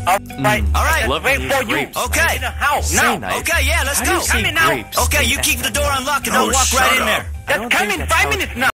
Right. All right. Let's wait for you. grapes. Okay. In the house. Say Now. night. Okay, yeah, let's How do go. you say Come in now. grapes? Okay, you keep the door unlocked and I'll Oh, walk right shut in up. there. I don't Just come think in that's 5 how- minutes now.